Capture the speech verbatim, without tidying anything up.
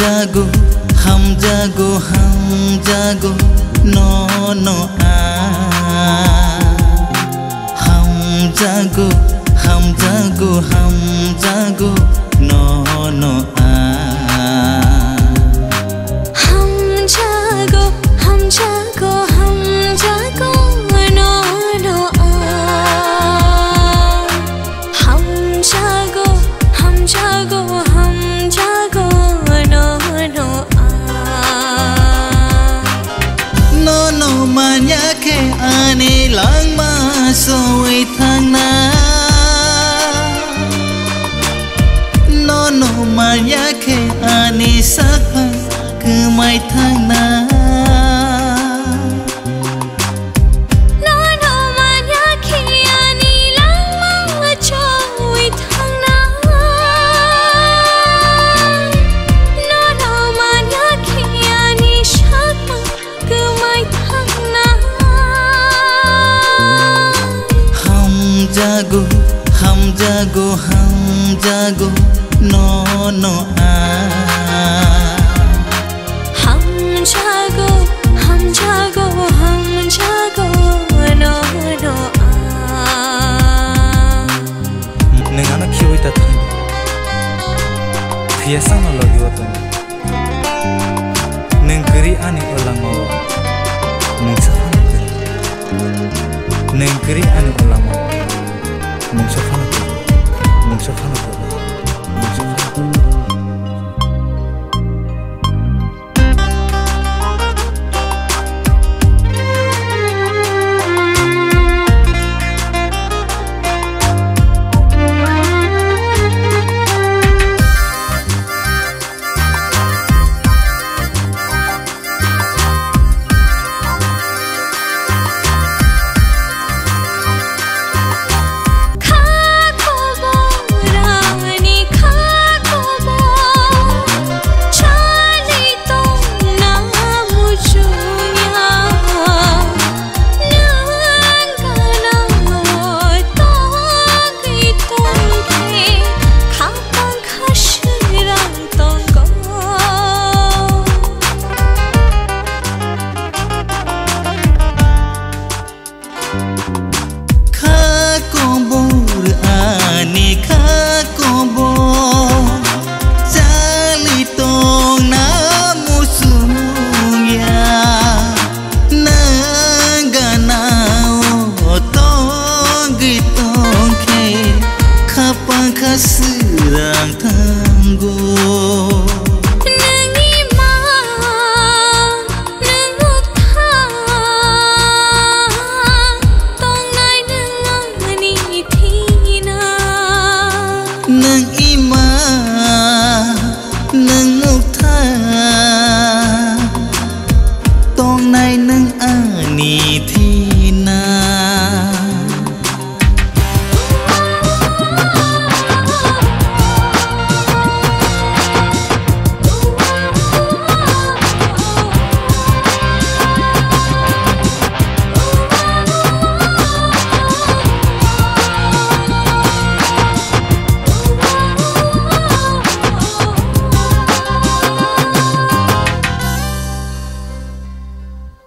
jago, ham jago, ham jago, no no ah. Ham jago, ham jago, ham jago, no no ah. Ham jago, ham jago, ham jago, no no ah. Ham jago, ham jago, ham jago, no no ah. No no manyake ane lang masoi thang na. No no manyake ane sakpa kemai thang na. No no manyake ane lang masoi thang na. No no manyake ane sakpa kemai thang na. Ham jago, ham jago, ham jago, no no ah. Ham jago, ham jago, ham jago, no no ah. Neng anak kioi ta thang. Biasa no lagi waktu. Neng kiri ane ulang mau. Neng safan kiri. Neng kiri ane ulang mau. Neng safan.